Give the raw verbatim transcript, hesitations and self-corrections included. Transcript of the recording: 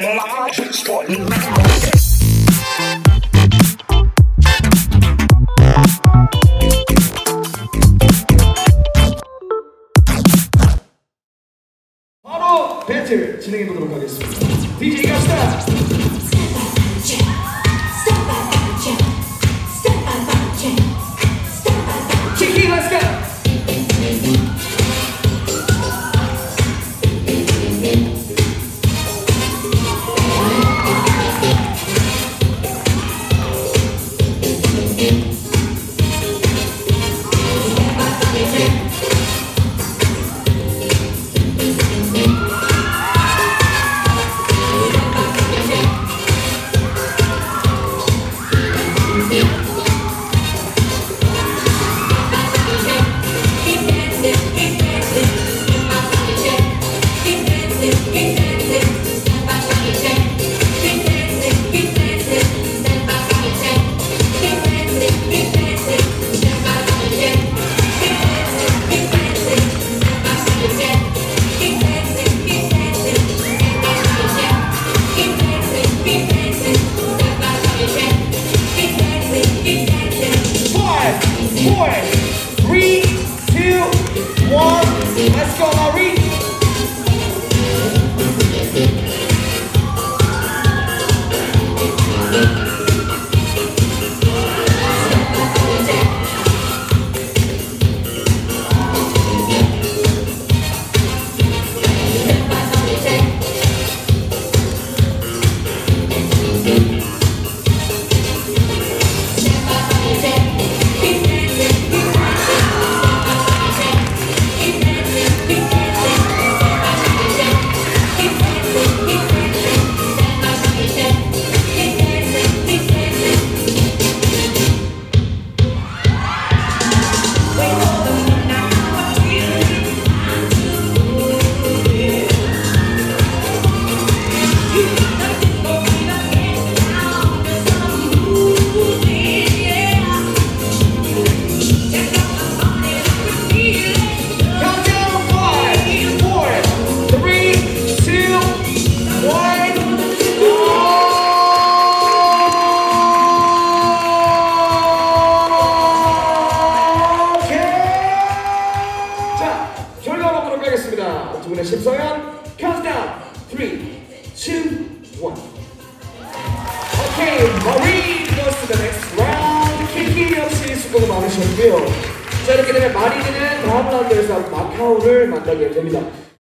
바로 배틀 진행해 보도록 하겠습니다. 디제이 갑시다. 키키 let's go. 두 분의 심사위원 카운트다운 삼, 이, 일. 오케이, 마린 goes to the next round. 키키 역시 수고가 많으셨고요. 자, 이렇게 되면 마린이는 다음 라운드에서 마카오를 만나게 됩니다.